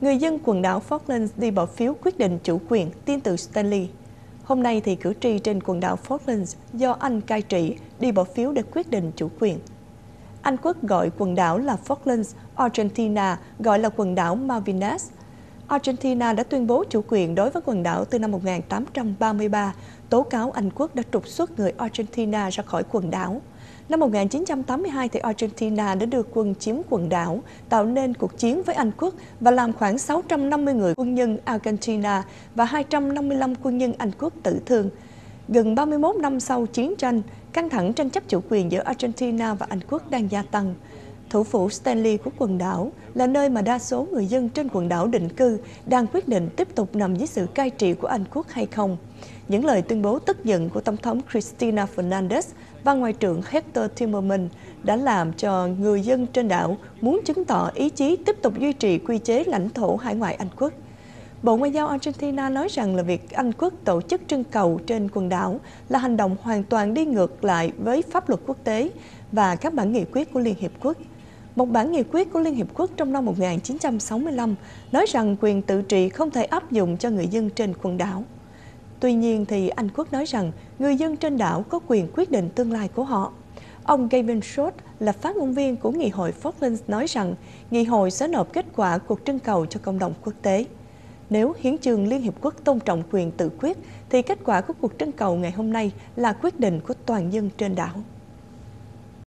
Người dân quần đảo Falklands đi bỏ phiếu quyết định chủ quyền, tin từ Stanley. Hôm nay thì cử tri trên quần đảo Falklands do Anh cai trị đi bỏ phiếu để quyết định chủ quyền. Anh Quốc gọi quần đảo là Falklands, Argentina gọi là quần đảo Malvinas. Argentina đã tuyên bố chủ quyền đối với quần đảo từ năm 1833, tố cáo Anh Quốc đã trục xuất người Argentina ra khỏi quần đảo. Năm 1982 thì Argentina đã đưa quân chiếm quần đảo, tạo nên cuộc chiến với Anh Quốc và làm khoảng 650 người quân nhân Argentina và 255 quân nhân Anh Quốc tử thương. Gần 31 năm sau chiến tranh, căng thẳng tranh chấp chủ quyền giữa Argentina và Anh Quốc đang gia tăng. Thủ phủ Stanley của quần đảo là nơi mà đa số người dân trên quần đảo định cư đang quyết định tiếp tục nằm dưới sự cai trị của Anh Quốc hay không. Những lời tuyên bố tức giận của Tổng thống Cristina Fernández và Ngoại trưởng Hector Timerman đã làm cho người dân trên đảo muốn chứng tỏ ý chí tiếp tục duy trì quy chế lãnh thổ hải ngoại Anh Quốc. Bộ Ngoại giao Argentina nói rằng là việc Anh Quốc tổ chức trưng cầu trên quần đảo là hành động hoàn toàn đi ngược lại với pháp luật quốc tế và các bản nghị quyết của Liên Hiệp Quốc. Một bản nghị quyết của Liên Hiệp Quốc trong năm 1965 nói rằng quyền tự trị không thể áp dụng cho người dân trên quần đảo. Tuy nhiên thì Anh Quốc nói rằng người dân trên đảo có quyền quyết định tương lai của họ. Ông Gavin Schott là phát ngôn viên của Nghị hội Falklands nói rằng Nghị hội sẽ nộp kết quả cuộc trưng cầu cho cộng đồng quốc tế. Nếu hiến chương Liên Hiệp Quốc tôn trọng quyền tự quyết, thì kết quả của cuộc trưng cầu ngày hôm nay là quyết định của toàn dân trên đảo.